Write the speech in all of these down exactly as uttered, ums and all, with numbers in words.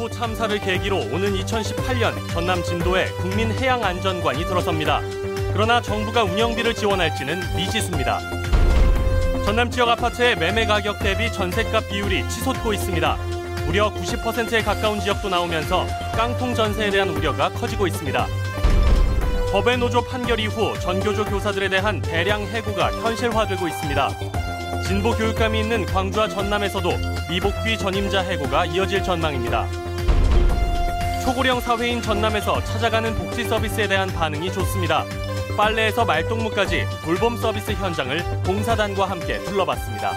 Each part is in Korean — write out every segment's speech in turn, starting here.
참사를 계기로 오는 이천십팔 년 전남 진도에 국민해양안전관이 들어섭니다. 그러나 정부가 운영비를 지원할지는 미지수입니다. 전남 지역 아파트의 매매 가격 대비 전셋값 비율이 치솟고 있습니다. 무려 구십 퍼센트에 가까운 지역도 나오면서 깡통 전세에 대한 우려가 커지고 있습니다. 법의 노조 판결 이후 전교조 교사들에 대한 대량 해고가 현실화되고 있습니다. 진보 교육감이 있는 광주와 전남에서도 미복귀 전임자 해고가 이어질 전망입니다. 초고령 사회인 전남에서 찾아가는 복지 서비스에 대한 반응이 좋습니다. 빨래에서 말동무까지 돌봄 서비스 현장을 봉사단과 함께 둘러봤습니다.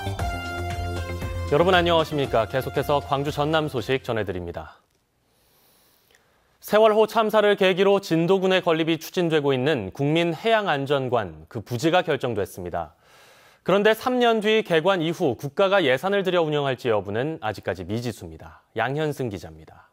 여러분 안녕하십니까? 계속해서 광주 전남 소식 전해드립니다. 세월호 참사를 계기로 진도군의 건립이 추진되고 있는 국민해양안전관, 그 부지가 결정됐습니다. 그런데 삼 년 뒤 개관 이후 국가가 예산을 들여 운영할지 여부는 아직까지 미지수입니다. 양현승 기자입니다.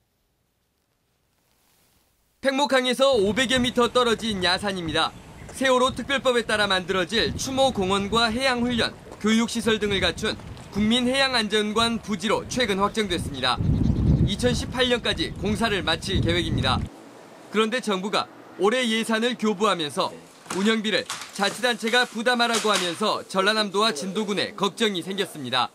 팽목항에서 오백여 미터 떨어진 야산입니다. 세월호 특별법에 따라 만들어질 추모공원과 해양훈련, 교육시설 등을 갖춘 국민해양안전관 부지로 최근 확정됐습니다. 이천십팔 년까지 공사를 마칠 계획입니다. 그런데 정부가 올해 예산을 교부하면서 운영비를 자치단체가 부담하라고 하면서 전라남도와 진도군에 걱정이 생겼습니다.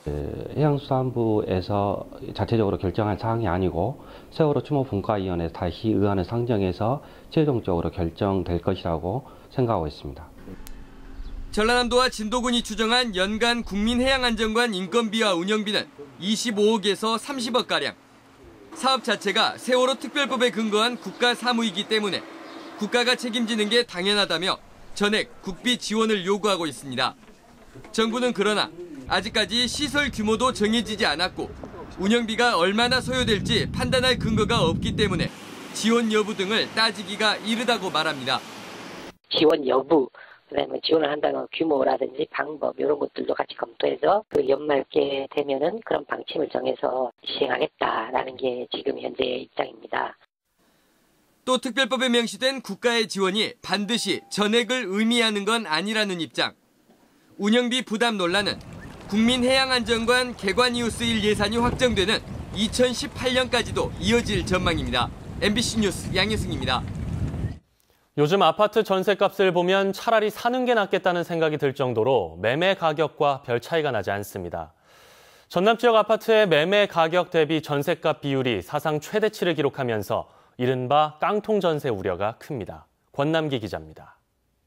해양수산부에서 자체적으로 결정한 사항이 아니고 세월호 추모분과위원회에서 다시 의안을 상정해서 최종적으로 결정될 것이라고 생각하고 있습니다. 전라남도와 진도군이 추정한 연간 국민해양안전관 인건비와 운영비는 이십오억에서 삼십억가량. 사업 자체가 세월호 특별법에 근거한 국가 사무이기 때문에 국가가 책임지는 게 당연하다며 전액 국비 지원을 요구하고 있습니다. 정부는 그러나 아직까지 시설 규모도 정해지지 않았고 운영비가 얼마나 소요될지 판단할 근거가 없기 때문에 지원 여부 등을 따지기가 이르다고 말합니다. 지원 여부, 그다음에 지원을 한다는 규모라든지 방법 이런 것들도 같이 검토해서 그 연말께 되면은 그런 방침을 정해서 시행하겠다라는 게 지금 현재의 입장입니다. 또 특별법에 명시된 국가의 지원이 반드시 전액을 의미하는 건 아니라는 입장. 운영비 부담 논란은 국민해양안전관 개관 이후 쓰일 예산이 확정되는 이천십팔 년까지도 이어질 전망입니다. 엠비씨 뉴스 양혜승입니다. 요즘 아파트 전셋값을 보면 차라리 사는 게 낫겠다는 생각이 들 정도로 매매 가격과 별 차이가 나지 않습니다. 전남 지역 아파트의 매매 가격 대비 전셋값 비율이 사상 최대치를 기록하면서 이른바 깡통 전세 우려가 큽니다. 권남기 기자입니다.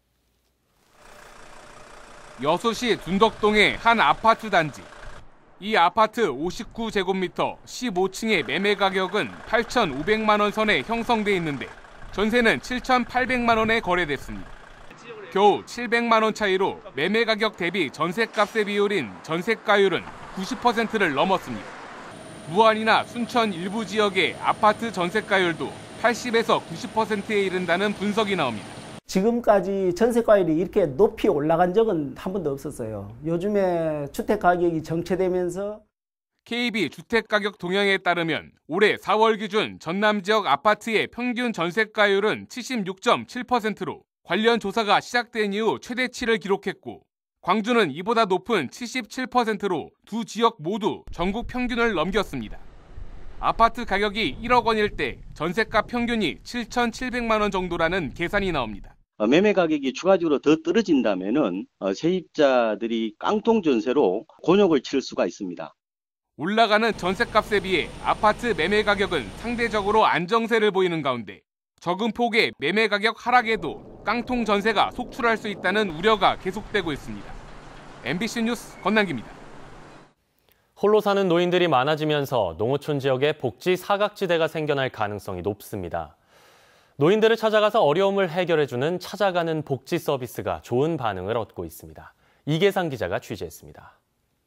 여수시 둔덕동의 한 아파트 단지. 이 아파트 오십구 제곱미터 십오 층의 매매 가격은 팔천오백만 원 선에 형성돼 있는데 전세는 칠천팔백만 원에 거래됐습니다. 겨우 칠백만 원 차이로 매매 가격 대비 전셋값의 비율인 전셋가율은 구십 퍼센트를 넘었습니다. 무안이나 순천 일부 지역의 아파트 전셋가율도 팔십에서 구십 퍼센트에 이른다는 분석이 나옵니다. 지금까지 전셋가율이 이렇게 높이 올라간 적은 한 번도 없었어요. 요즘에 주택 가격이 정체되면서 케이비 주택가격 동향에 따르면 올해 사월 기준 전남 지역 아파트의 평균 전셋가율은 칠십육 점 칠 퍼센트로 관련 조사가 시작된 이후 최대치를 기록했고 광주는 이보다 높은 칠십칠 퍼센트로 두 지역 모두 전국 평균을 넘겼습니다. 아파트 가격이 일억 원일 때 전셋값 평균이 칠천칠백만 원 정도라는 계산이 나옵니다. 매매 가격이 추가적으로 더 떨어진다면은 세입자들이 깡통 전세로 곤욕을 치를 수가 있습니다. 올라가는 전셋값에 비해 아파트 매매 가격은 상대적으로 안정세를 보이는 가운데 적은 폭의 매매 가격 하락에도 깡통 전세가 속출할 수 있다는 우려가 계속되고 있습니다. 엠비씨 뉴스 권남기입니다. 홀로 사는 노인들이 많아지면서 농어촌 지역에 복지 사각지대가 생겨날 가능성이 높습니다. 노인들을 찾아가서 어려움을 해결해주는 찾아가는 복지 서비스가 좋은 반응을 얻고 있습니다. 이계상 기자가 취재했습니다.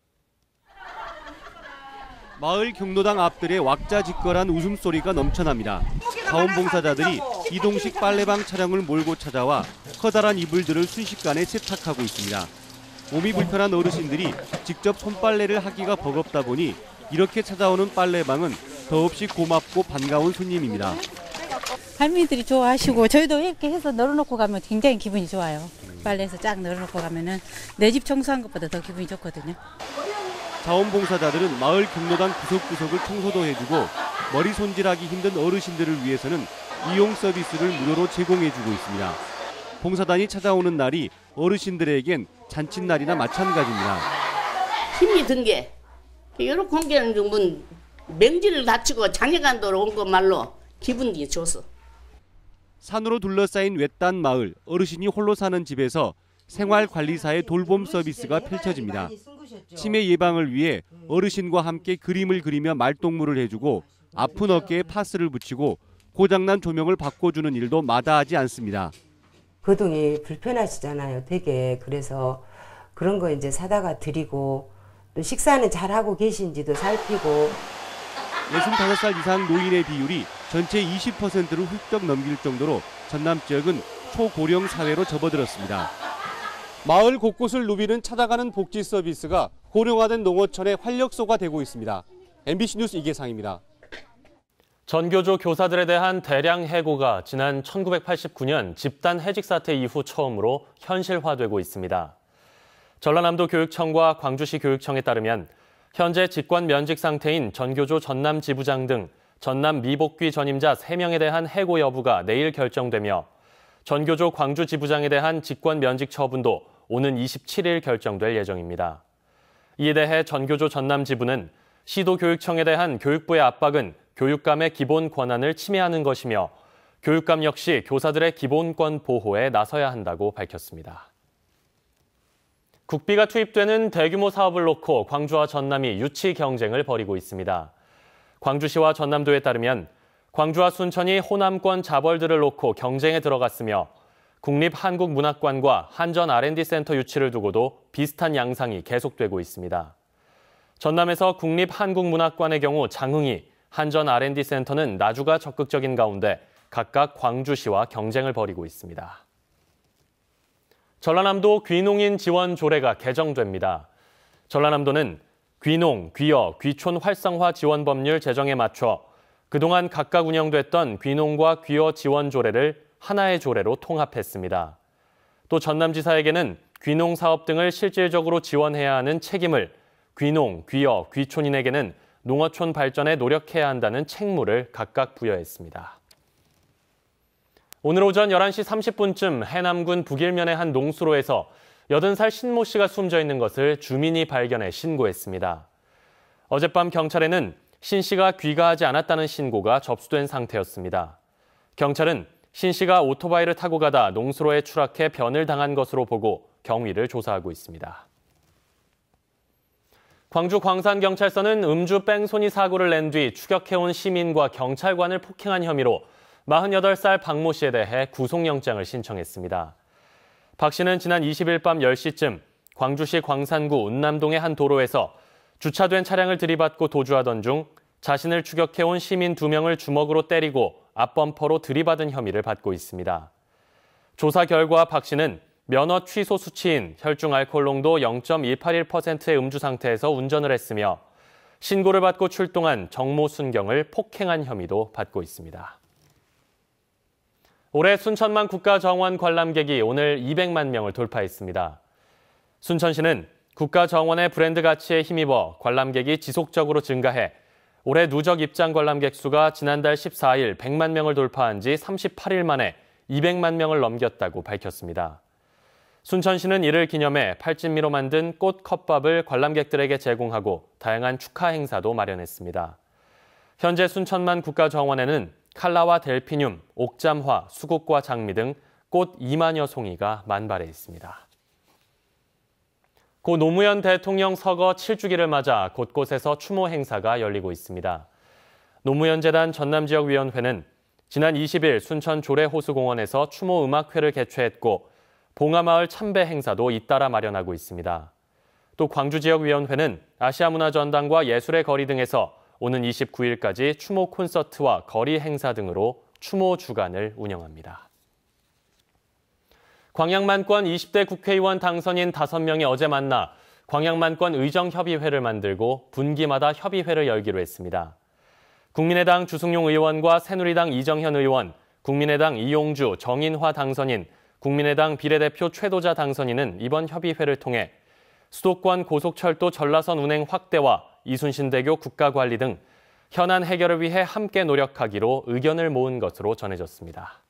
마을 경로당 앞들에 왁자지껄한 웃음소리가 넘쳐납니다. 자원봉사자들이 이동식 빨래방 차량을 몰고 찾아와 커다란 이불들을 순식간에 세탁하고 있습니다. 몸이 불편한 어르신들이 직접 손빨래를 하기가 버겁다 보니 이렇게 찾아오는 빨래방은 더없이 고맙고 반가운 손님입니다. 할머니들이 좋아하시고 저희도 이렇게 해서 널어놓고 가면 굉장히 기분이 좋아요. 빨래해서 쫙 널어놓고 가면은 내 집 청소한 것보다 더 기분이 좋거든요. 자원봉사자들은 마을 경로당 구석구석을 청소도 해주고 머리 손질하기 힘든 어르신들을 위해서는 이용 서비스를 무료로 제공해주고 있습니다. 봉사단이 찾아오는 날이 어르신들에겐 잔칫날이나 마찬가지입니다. 힘이 든 게 이렇게 공개는 좀 맹지를 다치고 장애간도로 온 것 말로 기분이 좋소. 산으로 둘러싸인 외딴 마을, 어르신이 홀로 사는 집에서 생활관리사의 돌봄 서비스가 펼쳐집니다. 치매 예방을 위해 어르신과 함께 그림을 그리며 말동무를 해주고 아픈 어깨에 파스를 붙이고 고장난 조명을 바꿔주는 일도 마다하지 않습니다. 거동이 불편하시잖아요, 되게. 그래서 그런 거 이제 사다가 드리고 또 식사는 잘하고 계신지도 살피고. 예순다섯 살 이상 노인의 비율이 전체 이십 퍼센트를 훌쩍 넘길 정도로 전남 지역은 초고령 사회로 접어들었습니다. 마을 곳곳을 누비는 찾아가는 복지 서비스가 고령화된 농어촌의 활력소가 되고 있습니다. 엠비씨 뉴스 이계상입니다. 전교조 교사들에 대한 대량 해고가 지난 천구백팔십구 년 집단 해직 사태 이후 처음으로 현실화되고 있습니다. 전라남도 교육청과 광주시 교육청에 따르면 현재 직권 면직 상태인 전교조 전남 지부장 등 전남 미복귀 전임자 세 명에 대한 해고 여부가 내일 결정되며 전교조 광주 지부장에 대한 직권 면직 처분도 오는 이십칠 일 결정될 예정입니다. 이에 대해 전교조 전남 지부는 시도교육청에 대한 교육부의 압박은 교육감의 기본 권한을 침해하는 것이며 교육감 역시 교사들의 기본권 보호에 나서야 한다고 밝혔습니다. 국비가 투입되는 대규모 사업을 놓고 광주와 전남이 유치 경쟁을 벌이고 있습니다. 광주시와 전남도에 따르면 광주와 순천이 호남권 자벌들을 놓고 경쟁에 들어갔으며 국립한국문학관과 한전 알 앤 디 센터 유치를 두고도 비슷한 양상이 계속되고 있습니다. 전남에서 국립한국문학관의 경우 장흥이, 한전 알 앤 디 센터는 나주가 적극적인 가운데 각각 광주시와 경쟁을 벌이고 있습니다. 전라남도 귀농인 지원 조례가 개정됩니다. 전라남도는 귀농, 귀어, 귀촌 활성화 지원 법률 제정에 맞춰 그동안 각각 운영됐던 귀농과 귀어 지원 조례를 하나의 조례로 통합했습니다. 또 전남지사에게는 귀농 사업 등을 실질적으로 지원해야 하는 책임을 귀농, 귀어, 귀촌인에게는 농어촌 발전에 노력해야 한다는 책무를 각각 부여했습니다. 오늘 오전 열한 시 삼십 분쯤 해남군 북일면의 한 농수로에서 여든 살 신모 씨가 숨져 있는 것을 주민이 발견해 신고했습니다. 어젯밤 경찰에는 신 씨가 귀가하지 않았다는 신고가 접수된 상태였습니다. 경찰은 신 씨가 오토바이를 타고 가다 농수로에 추락해 변을 당한 것으로 보고 경위를 조사하고 있습니다. 광주 광산경찰서는 음주 뺑소니 사고를 낸 뒤 추격해온 시민과 경찰관을 폭행한 혐의로 마흔여덟 살 박모 씨에 대해 구속영장을 신청했습니다. 박 씨는 지난 이십 일 밤 열 시쯤 광주시 광산구 운남동의 한 도로에서 주차된 차량을 들이받고 도주하던 중 자신을 추격해온 시민 두 명을 주먹으로 때리고 앞범퍼로 들이받은 혐의를 받고 있습니다. 조사 결과 박 씨는 면허 취소 수치인 혈중 알코올 농도 영 점 일팔일 퍼센트의 음주 상태에서 운전을 했으며 신고를 받고 출동한 정모 순경을 폭행한 혐의도 받고 있습니다. 올해 순천만 국가정원 관람객이 오늘 이백만 명을 돌파했습니다. 순천시는 국가정원의 브랜드 가치에 힘입어 관람객이 지속적으로 증가해 올해 누적 입장 관람객 수가 지난달 십사 일 백만 명을 돌파한 지 삼십팔 일 만에 이백만 명을 넘겼다고 밝혔습니다. 순천시는 이를 기념해 팔진미로 만든 꽃 컵밥을 관람객들에게 제공하고 다양한 축하 행사도 마련했습니다. 현재 순천만 국가정원에는 칼라와 델피늄, 옥잠화, 수국과 장미 등 꽃 이만여 송이가 만발해 있습니다. 고 노무현 대통령 서거 칠 주기를 맞아 곳곳에서 추모 행사가 열리고 있습니다. 노무현재단 전남지역위원회는 지난 이십 일 순천 조례호수공원에서 추모 음악회를 개최했고 봉하마을 참배 행사도 잇따라 마련하고 있습니다. 또 광주지역위원회는 아시아문화전당과 예술의 거리 등에서 오는 이십구 일까지 추모 콘서트와 거리 행사 등으로 추모 주간을 운영합니다. 광양만권 이십 대 국회의원 당선인 다섯 명이 어제 만나 광양만권 의정협의회를 만들고 분기마다 협의회를 열기로 했습니다. 국민의당 주승용 의원과 새누리당 이정현 의원, 국민의당 이용주, 정인화 당선인, 국민의당 비례대표 최도자 당선인은 이번 협의회를 통해 수도권 고속철도 전라선 운행 확대와 이순신대교 국가관리 등 현안 해결을 위해 함께 노력하기로 의견을 모은 것으로 전해졌습니다.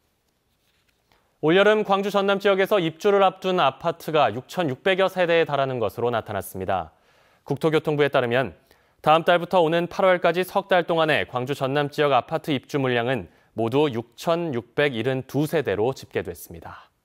올여름 광주 전남 지역에서 입주를 앞둔 아파트가 육천육백여 세대에 달하는 것으로 나타났습니다. 국토교통부에 따르면 다음 달부터 오는 팔월까지 석 달 동안의 광주 전남 지역 아파트 입주 물량은 모두 육천육백칠십이 세대로 집계됐습니다.